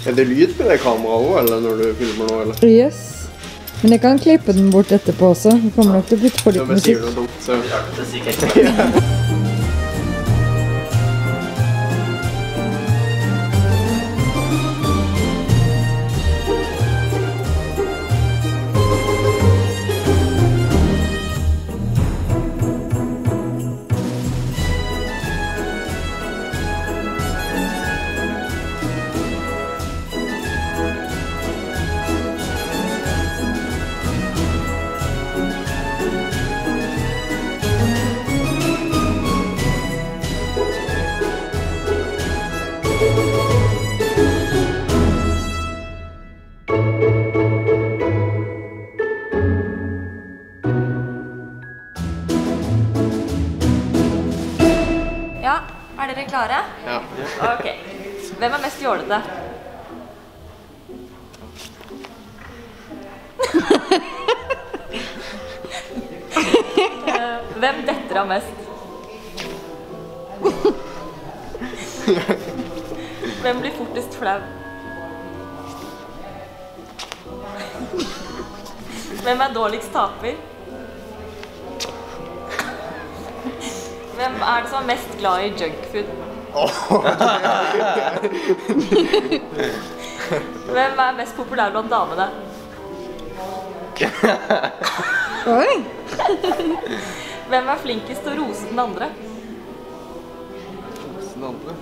Er det lyd på det kameraet også, eller når du filmer nå, eller? Yes. Men jeg kan klippe den bort etterpå også. Det kommer nok til å bytte på litt musikk. Sier du noe dumt, så... Det er sikkert. Ja, er dere klare? Ja. Ok. Hvem er mest jålete? Hvem detter av mest? Hvem blir fortest flau? Hvem er dårligst taper? Hvem er det som er mest glad i junkfood? Hvem er mest populær blant damene? Oi! Hvem er flinkest til å rose den andre? Den andre.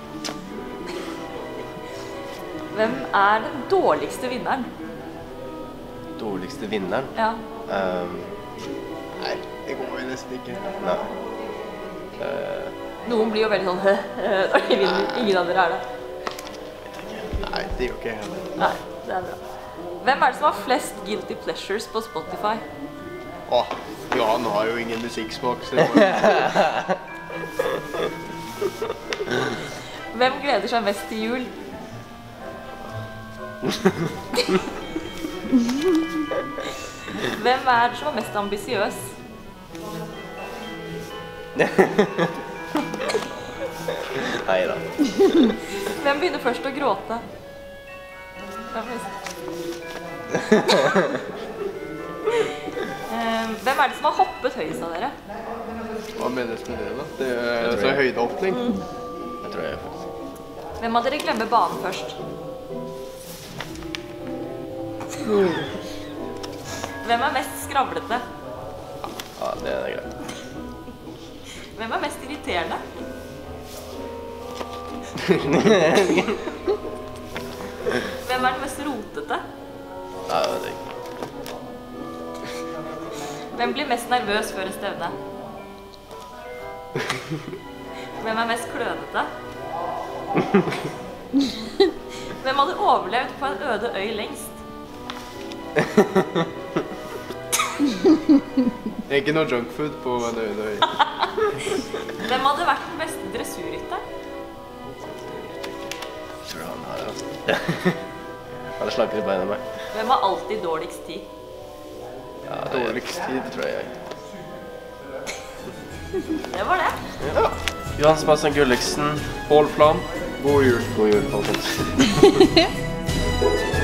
Hvem er den dårligste vinneren? Dårligste vinneren? Ja. Nei, det går jo nesten ikke. Nei. Noen blir jo veldig sånn når de vinner. Ingen av dere er det. Nei, det gjør ikke jeg heller. Nei, det er bra. Hvem er det som har flest guilty pleasures på Spotify? Åh, Jan har jo ingen musikksmak, så det var... Hvem gleder seg mest til jul? Hvem er det som er mest ambisiøs? Neida. Hvem begynner først å gråte? Hvem er det som har hoppet høyest av dere? Hva menes med det da? Det er altså høydehoppning. Det tror jeg faktisk. Hvem av dere glemmer banen først? Hvem er mest skravlete? Ja, det er greit. Hvem er mest irriterende? Hvem er den mest rotete? Ja, det vet jeg ikke. Hvem blir mest nervøs før en stevne? Hvem er mest klønete? Hvem hadde overlevd på en øde øy lengst? Ikke noe junkfood på en øy. Hvem hadde vært den beste dressurrytteren? Jeg tror han har det. Han er slankere i beina enn meg. Hvem har alltid dårligst tid? Ja, Dårligst tid. det tror jeg. Det var det. Ja. Johan Sebastian Gulliksen. Pål Flam. God jul. God jul, folkens.